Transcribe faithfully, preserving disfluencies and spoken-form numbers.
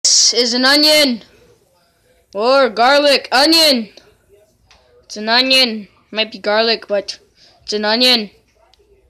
This is an onion. Or garlic. Onion. It's an onion. Might be garlic, but it's an onion.